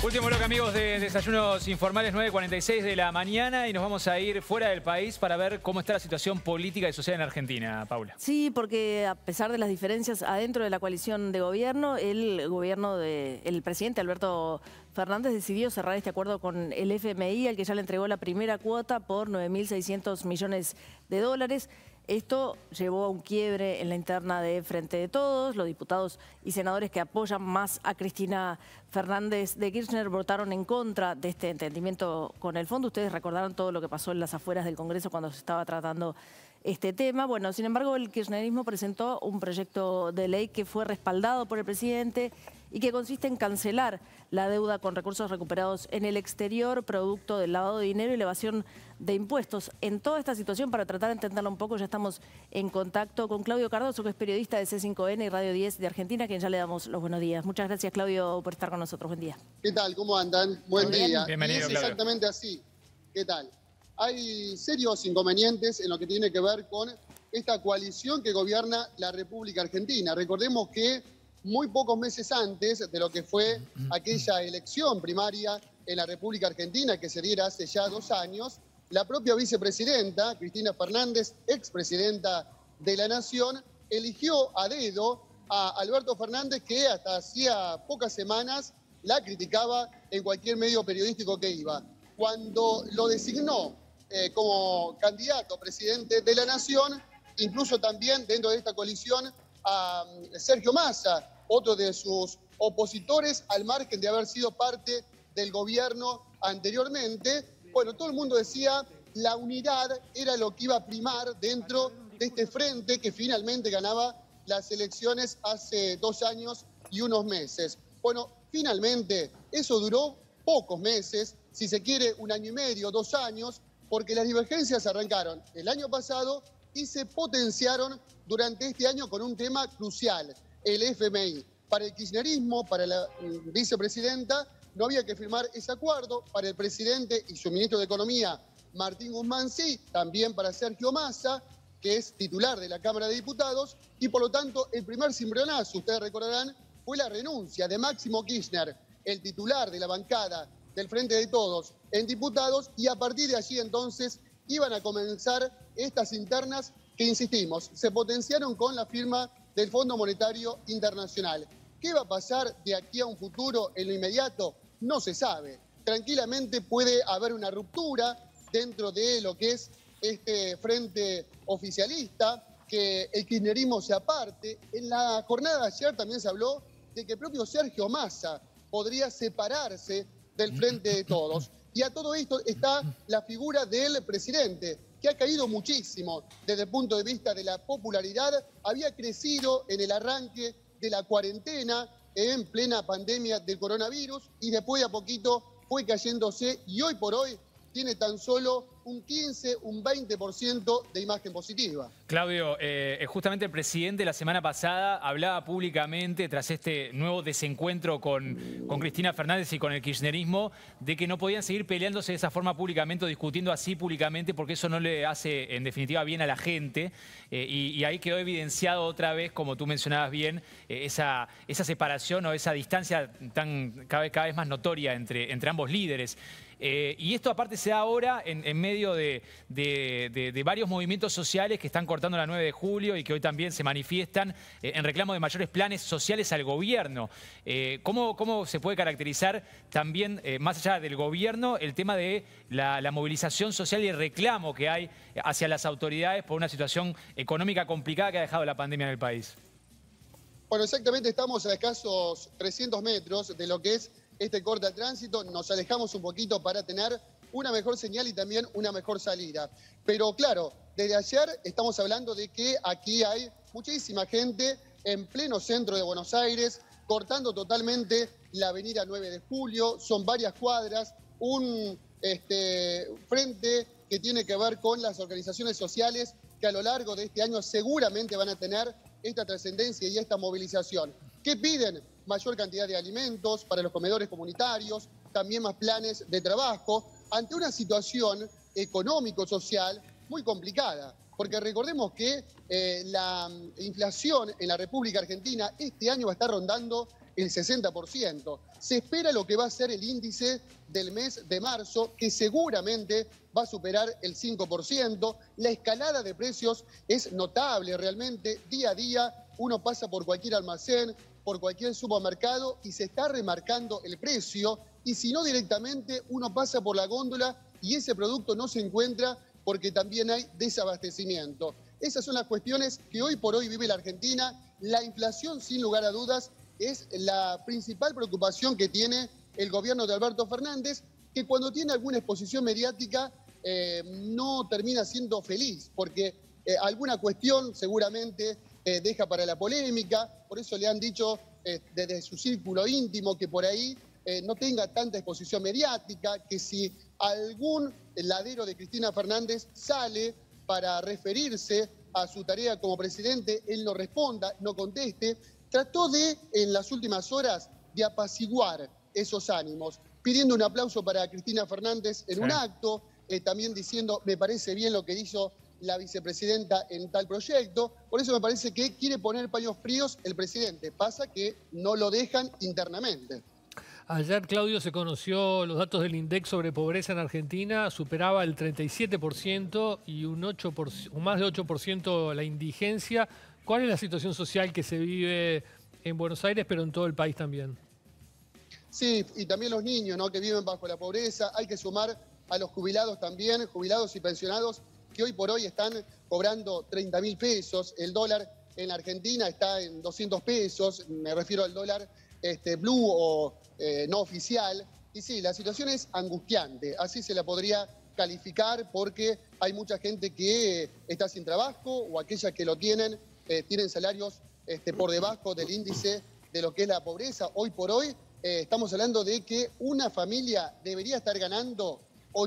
Último bloque, amigos, de Desayunos Informales, 9:46 de la mañana, y nos vamos a ir fuera del país para ver cómo está la situación política y social en Argentina, Paula. Sí, porque a pesar de las diferencias adentro de la coalición de gobierno, el presidente Alberto Fernández decidió cerrar este acuerdo con el FMI, al que ya le entregó la primera cuota por 9.600 millones de dólares. Esto llevó a un quiebre en la interna de Frente de Todos. Los diputados y senadores que apoyan más a Cristina Fernández de Kirchner votaron en contra de este entendimiento con el fondo. Ustedes recordaron todo lo que pasó en las afueras del Congreso cuando se estaba tratando este tema. Bueno, sin embargo, el kirchnerismo presentó un proyecto de ley que fue respaldado por el presidente y que consiste en cancelar la deuda con recursos recuperados en el exterior, producto del lavado de dinero y elevación de impuestos. En toda esta situación, para tratar de entenderla un poco, ya estamos en contacto con Claudio Cardoso, que es periodista de C5N y Radio 10 de Argentina, a quien ya le damos los buenos días. Muchas gracias, Claudio, por estar con nosotros. Buen día. ¿Qué tal? ¿Cómo andan? Buen día. Bienvenido, y es Claudio. exactamente así. ¿Qué tal? Hay serios inconvenientes en lo que tiene que ver con esta coalición que gobierna la República Argentina. Recordemos que muy pocos meses antes de lo que fue aquella elección primaria en la República Argentina, que se diera hace ya 2 años, la propia vicepresidenta, Cristina Fernández, expresidenta de la Nación, eligió a dedo a Alberto Fernández, que hasta hacía pocas semanas la criticaba en cualquier medio periodístico que iba. Cuando lo designó como candidato a presidente de la Nación, incluso también dentro de esta coalición a Sergio Massa, otro de sus opositores, al margen de haber sido parte del gobierno anteriormente. Bueno, todo el mundo decía la unidad era lo que iba a primar dentro de este frente que finalmente ganaba las elecciones hace 2 años y unos meses. Bueno, finalmente eso duró pocos meses, si se quiere 1 año y medio, 2 años, porque las divergencias arrancaron el año pasado y se potenciaron durante este año con un tema crucial, el FMI. Para el kirchnerismo, para la vicepresidenta, no había que firmar ese acuerdo. Para el presidente y su ministro de Economía, Martín Guzmán, sí. También para Sergio Massa, que es titular de la Cámara de Diputados. Y por lo tanto, el primer cimbronazo, ustedes recordarán, fue la renuncia de Máximo Kirchner, el titular de la bancada del Frente de Todos en diputados. Y a partir de allí, entonces, iban a comenzar estas internas que, insistimos, se potenciaron con la firma del Fondo Monetario Internacional. ¿Qué va a pasar de aquí a un futuro en lo inmediato? No se sabe. Tranquilamente puede haber una ruptura dentro de lo que es este frente oficialista, que el kirchnerismo se aparte. En la jornada de ayer también se habló de que el propio Sergio Massa podría separarse del Frente de Todos. Y a todo esto está la figura del presidente, que ha caído muchísimo desde el punto de vista de la popularidad. Había crecido en el arranque de la cuarentena en plena pandemia del coronavirus y después de a poquito fue cayéndose y hoy por hoy tiene tan solo un 15, un 20% de imagen positiva. Claudio, justamente el presidente la semana pasada hablaba públicamente, tras este nuevo desencuentro con Cristina Fernández y con el kirchnerismo, de que no podían seguir peleándose de esa forma públicamente o discutiendo así públicamente, porque eso no le hace, en definitiva, bien a la gente. Y ahí quedó evidenciado otra vez, como tú mencionabas bien, esa separación o esa distancia cada vez más notoria entre ambos líderes. Y esto aparte se da ahora en medio de varios movimientos sociales que están cortando la 9 de julio y que hoy también se manifiestan en reclamo de mayores planes sociales al gobierno. ¿Cómo se puede caracterizar también, más allá del gobierno, el tema de la movilización social y el reclamo que hay hacia las autoridades por una situación económica complicada que ha dejado la pandemia en el país? Bueno, exactamente, estamos a escasos 300 metros de lo que es este corte al tránsito. Nos alejamos un poquito para tener una mejor señal y también una mejor salida. Pero claro, desde ayer estamos hablando de que aquí hay muchísima gente en pleno centro de Buenos Aires, cortando totalmente la avenida 9 de julio. Son varias cuadras, un frente que tiene que ver con las organizaciones sociales que a lo largo de este año seguramente van a tener esta trascendencia y esta movilización. ¿Qué piden? Mayor cantidad de alimentos para los comedores comunitarios, también más planes de trabajo, ante una situación económico-social muy complicada. Porque recordemos que la inflación en la República Argentina este año va a estar rondando el 60%. Se espera lo que va a ser el índice del mes de marzo, que seguramente va a superar el 5%. La escalada de precios es notable realmente. Día a día uno pasa por cualquier almacén, por cualquier supermercado y se está remarcando el precio. Y si no directamente, uno pasa por la góndola y ese producto no se encuentra porque también hay desabastecimiento. Esas son las cuestiones que hoy por hoy vive la Argentina. La inflación, sin lugar a dudas, es la principal preocupación que tiene el gobierno de Alberto Fernández, que cuando tiene alguna exposición mediática no termina siendo feliz, porque alguna cuestión seguramente deja para la polémica. Por eso le han dicho desde su círculo íntimo que por ahí no tenga tanta exposición mediática, que si algún ladero de Cristina Fernández sale para referirse a su tarea como presidente, él no responda, no conteste. Trató en las últimas horas, de apaciguar esos ánimos, pidiendo un aplauso para Cristina Fernández en un acto, también diciendo, me parece bien lo que hizo la vicepresidenta en tal proyecto. Por eso me parece que quiere poner paños fríos el presidente. Pasa que no lo dejan internamente. Ayer, Claudio, se conoció los datos del INDEC sobre pobreza en Argentina. Superaba el 37% y un más de 8% la indigencia. ¿Cuál es la situación social que se vive en Buenos Aires, pero en todo el país también? Sí, y también los niños, ¿no?, que viven bajo la pobreza. Hay que sumar a los jubilados también, jubilados y pensionados, que hoy por hoy están cobrando 30.000 pesos. El dólar en Argentina está en 200 pesos, me refiero al dólar blue o no oficial. Y sí, la situación es angustiante, así se la podría calificar, porque hay mucha gente que está sin trabajo o aquellas que lo tienen salarios por debajo del índice de lo que es la pobreza. Hoy por hoy estamos hablando de que una familia debería estar ganando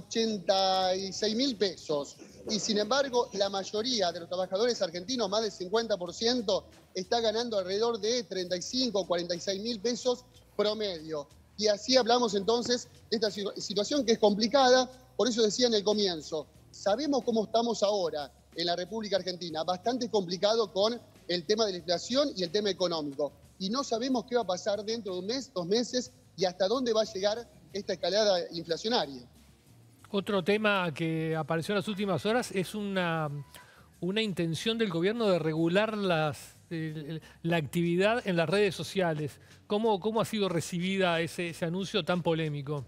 86.000 pesos. Y sin embargo, la mayoría de los trabajadores argentinos, más del 50%, está ganando alrededor de 35 o 46.000 pesos promedio. Y así hablamos entonces de esta situación que es complicada. Por eso decía en el comienzo, sabemos cómo estamos ahora en la República Argentina, bastante complicado con el tema de la inflación y el tema económico. Y no sabemos qué va a pasar dentro de un mes, 2 meses, y hasta dónde va a llegar esta escalada inflacionaria. Otro tema que apareció en las últimas horas es una intención del gobierno de regular la actividad en las redes sociales. ¿Cómo ha sido recibida ese anuncio tan polémico?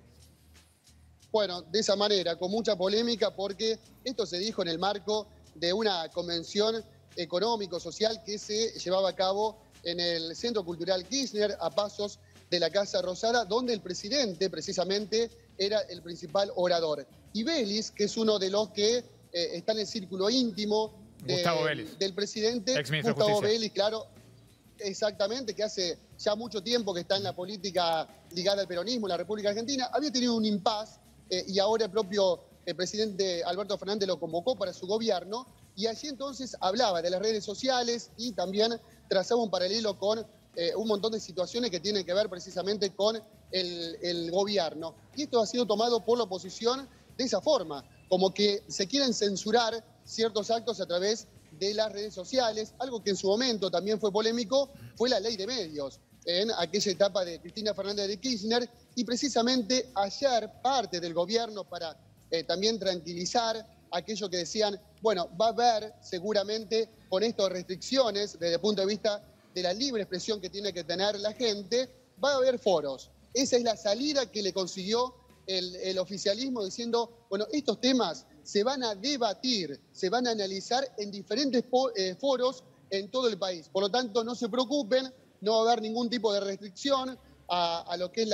Bueno, de esa manera, con mucha polémica, porque esto se dijo en el marco de una convención económico-social que se llevaba a cabo en el Centro Cultural Kirchner, a pasos de la Casa Rosada, donde el presidente precisamente era el principal orador. Y Vélez, que es uno de los que está en el círculo íntimo del presidente, Gustavo Vélez, claro, exactamente, que hace ya mucho tiempo que está en la política ligada al peronismo en la República Argentina, había tenido un impas y ahora el propio presidente Alberto Fernández lo convocó para su gobierno, y allí entonces hablaba de las redes sociales y también trazaba un paralelo con un montón de situaciones que tienen que ver precisamente con el gobierno. Y esto ha sido tomado por la oposición de esa forma, como que se quieren censurar ciertos actos a través de las redes sociales. Algo que en su momento también fue polémico fue la ley de medios en aquella etapa de Cristina Fernández de Kirchner, y precisamente ayer parte del gobierno, para también tranquilizar a aquellos que decían, bueno, va a haber seguramente con estas restricciones desde el punto de vista de la libre expresión que tiene que tener la gente, va a haber foros. Esa es la salida que le consiguió el oficialismo, diciendo, bueno, estos temas se van a debatir, se van a analizar en diferentes foros en todo el país. Por lo tanto, no se preocupen, no va a haber ningún tipo de restricción a lo que es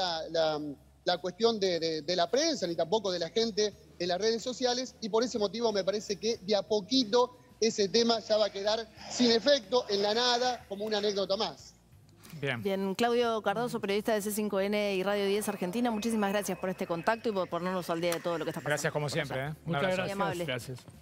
la cuestión de la prensa, ni tampoco de la gente en las redes sociales, y por ese motivo me parece que de a poquito ese tema ya va a quedar sin efecto, en la nada, como una anécdota más. Bien, Claudio Cardoso, periodista de C5N y Radio 10 Argentina, muchísimas gracias por este contacto y por ponernos al día de todo lo que está pasando. Gracias como siempre. Muchas gracias. Muy amable. Gracias.